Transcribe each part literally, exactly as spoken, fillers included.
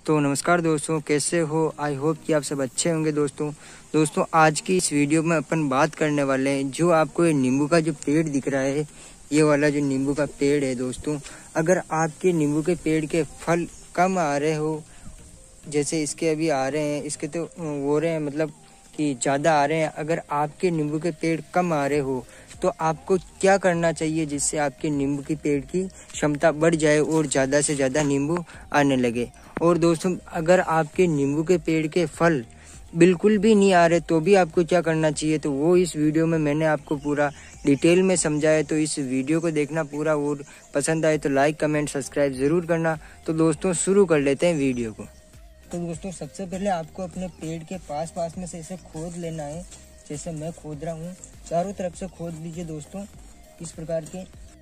तो नमस्कार दोस्तों, कैसे हो? आई होप कि आप सब अच्छे होंगे। दोस्तों दोस्तों आज की इस वीडियो में अपन बात करने वाले हैं, जो आपको ये नींबू का जो पेड़ दिख रहा है, ये वाला जो नींबू का पेड़ है दोस्तों, अगर आपके नींबू के पेड़ के फल कम आ रहे हो, जैसे इसके अभी आ रहे हैं, इसके तो हो रहे हैं मतलब कि ज़्यादा आ रहे हैं, अगर आपके नींबू के पेड़ कम आ रहे हो तो आपको क्या करना चाहिए जिससे आपके नींबू की पेड़ की क्षमता बढ़ जाए और ज़्यादा से ज़्यादा नींबू आने लगे। और दोस्तों अगर आपके नींबू के पेड़ के फल बिल्कुल भी नहीं आ रहे तो भी आपको क्या करना चाहिए, तो वो इस वीडियो में मैंने आपको पूरा डिटेल में समझाया। तो इस वीडियो को देखना पूरा, और पसंद आए तो लाइक कमेंट सब्सक्राइब ज़रूर करना। तो दोस्तों शुरू कर लेते हैं वीडियो को। तो दोस्तों सबसे पहले आपको अपने पेड़ के पास पास में से इसे खोद लेना है, जैसे मैं खोद रहा हूँ। चारों तरफ से खोद लीजिए दोस्तों, इस प्रकार के।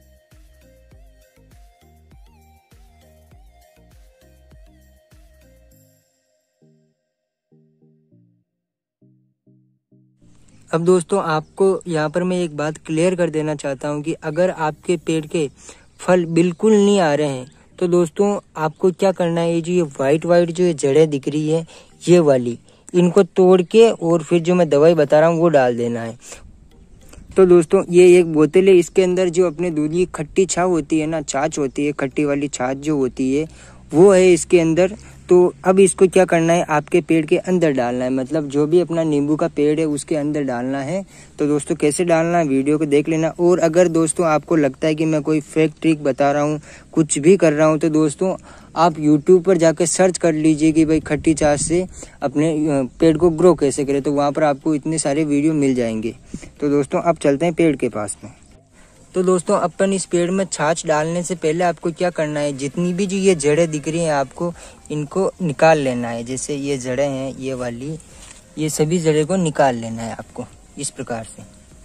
अब दोस्तों आपको यहाँ पर मैं एक बात क्लियर कर देना चाहता हूँ कि अगर आपके पेड़ के फल बिल्कुल नहीं आ रहे हैं तो दोस्तों आपको क्या करना है, ये जो ये वाइट वाइट जो ये जड़ें दिख रही है, ये वाली, इनको तोड़ के और फिर जो मैं दवाई बता रहा हूँ वो डाल देना है। तो दोस्तों ये एक बोतल है, इसके अंदर जो अपने दूध की खट्टी छाछ होती है ना, छाछ होती है, खट्टी वाली छाछ जो होती है वो है इसके अंदर। तो अब इसको क्या करना है, आपके पेड़ के अंदर डालना है, मतलब जो भी अपना नींबू का पेड़ है उसके अंदर डालना है। तो दोस्तों कैसे डालना है वीडियो को देख लेना। और अगर दोस्तों आपको लगता है कि मैं कोई फेक ट्रिक बता रहा हूँ, कुछ भी कर रहा हूँ, तो दोस्तों आप यूट्यूब पर जाकर सर्च कर लीजिए कि भाई खट्टी छाछ से अपने पेड़ को ग्रो कैसे करें, तो वहाँ पर आपको इतने सारे वीडियो मिल जाएंगे। तो दोस्तों अब चलते हैं पेड़ के पास में। तो दोस्तों अपन इस पेड़ में छाछ डालने से पहले आपको क्या करना है, जितनी भी जो ये जड़ें दिख रही हैं आपको इनको निकाल लेना है। जैसे ये जड़ें हैं ये वाली, ये सभी जड़ें को निकाल लेना है आपको इस प्रकार से।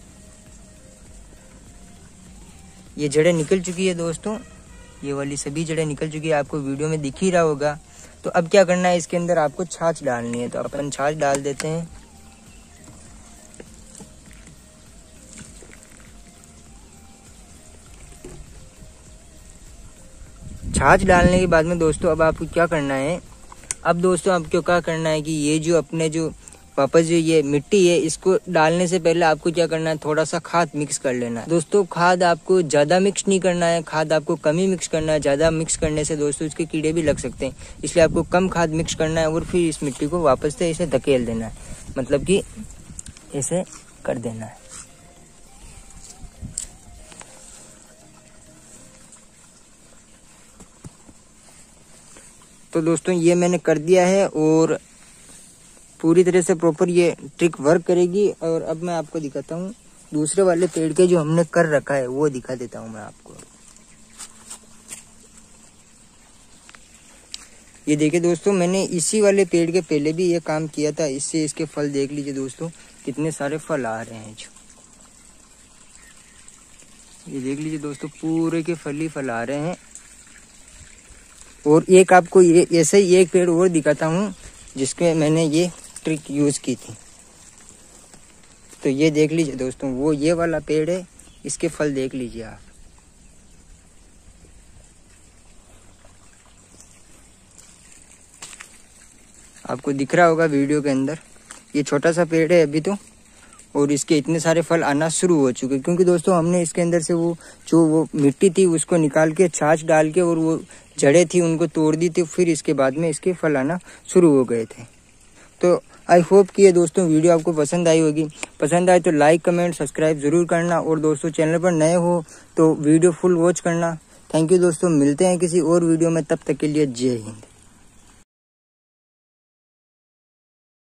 ये जड़ें निकल चुकी है दोस्तों, ये वाली सभी जड़ें निकल चुकी है, आपको वीडियो में दिख ही रहा होगा। तो अब क्या करना है, इसके अंदर आपको छाछ डालनी है। तो अपन छाछ डाल देते हैं। छाछ डालने के बाद में दोस्तों अब आपको क्या करना है, अब दोस्तों आपको क्या करना है कि ये जो अपने जो वापस जो ये मिट्टी है इसको डालने से पहले आपको क्या करना है, थोड़ा सा खाद मिक्स कर लेना है। दोस्तों खाद आपको ज़्यादा मिक्स नहीं करना है, खाद आपको कम ही मिक्स करना है। ज़्यादा मिक्स करने से दोस्तों इसके कीड़े भी लग सकते हैं, इसलिए आपको कम खाद मिक्स करना है और फिर इस मिट्टी को वापस से इसे धकेल देना है, मतलब कि ऐसे कर देना है। तो दोस्तों ये मैंने कर दिया है और पूरी तरह से प्रॉपर ये ट्रिक वर्क करेगी। और अब मैं आपको दिखाता हूँ दूसरे वाले पेड़ के जो हमने कर रखा है वो दिखा देता हूँ मैं आपको। ये देखिए दोस्तों, मैंने इसी वाले पेड़ के पहले भी ये काम किया था, इससे इसके फल देख लीजिए दोस्तों, कितने सारे फल आ रहे हैं। जो ये देख लीजिए दोस्तों, पूरे के फल ही फल आ रहे हैं। और एक आपको ये ऐसे ही एक पेड़ और दिखाता हूँ जिसके मैंने ये ट्रिक यूज की थी। तो ये देख लीजिए दोस्तों, वो ये वाला पेड़ है, इसके फल देख लीजिए आप। आपको दिख रहा होगा वीडियो के अंदर, ये छोटा सा पेड़ है अभी तो, और इसके इतने सारे फल आना शुरू हो चुके, क्योंकि दोस्तों हमने इसके अंदर से वो जो वो मिट्टी थी उसको निकाल के छाछ डाल के और वो जड़ें थी उनको तोड़ दी थी, फिर इसके बाद में इसके फल आना शुरू हो गए थे। तो आई होप कि ये दोस्तों वीडियो आपको पसंद आई होगी। पसंद आए तो लाइक कमेंट सब्सक्राइब जरूर करना, और दोस्तों चैनल पर नए हो तो वीडियो फुल वॉच करना। थैंक यू दोस्तों, मिलते हैं किसी और वीडियो में, तब तक के लिए जय हिंद।